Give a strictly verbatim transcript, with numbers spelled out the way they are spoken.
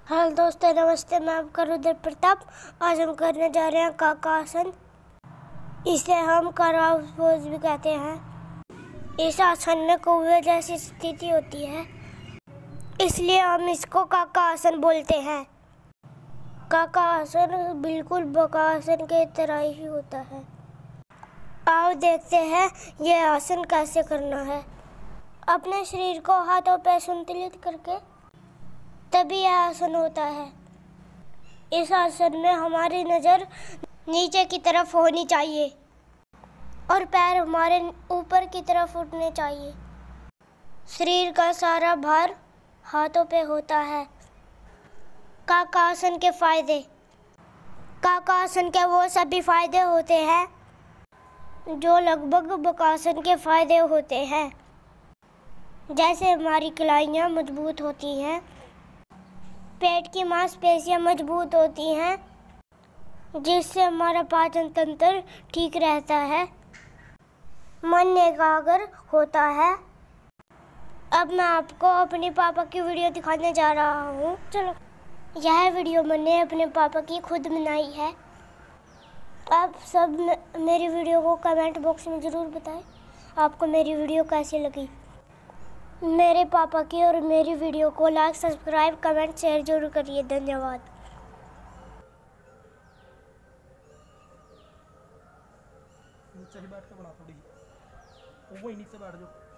Hello दोस्तों, नमस्ते। मैं आपका रुद्र प्रताप। आज हम करने जा रहे हैं काका आसन। इसे हम करवाउस पोज भी कहते हैं। इस आसन में कौवे जैसी स्थिति होती है, इसलिए हम इसको काका आसन बोलते हैं। काका आसन बिल्कुल बकासन के तरह ही होता है। आओ देखते हैं यह आसन कैसे करना है। अपने शरीर को हाथों पे संतुलित करके तभी यह आसन होता है। इस आसन में हमारी नज़र नीचे की तरफ होनी चाहिए और पैर हमारे ऊपर की तरफ उठने चाहिए। शरीर का सारा भार हाथों पे होता है। काका आसन के फायदे। काका आसन के वो सभी फायदे होते हैं जो लगभग बकासन के फायदे होते हैं। जैसे हमारी कलाइयाँ मजबूत होती हैं, पेट की मांसपेशियाँ मजबूत होती हैं, जिससे हमारा पाचन तंत्र ठीक रहता है, मन एकाग्र होता है। अब मैं आपको अपने पापा की वीडियो दिखाने जा रहा हूँ। चलो, यह वीडियो मैंने अपने पापा की खुद बनाई है। आप सब मेरी वीडियो को कमेंट बॉक्स में ज़रूर बताएं आपको मेरी वीडियो कैसी लगी। मेरे पापा की और मेरी वीडियो को लाइक, सब्सक्राइब, कमेंट, शेयर जरूर करिए। धन्यवाद। नीचे ही बैठ के बना थोड़ी, वो ही नीचे बैठ जाओ।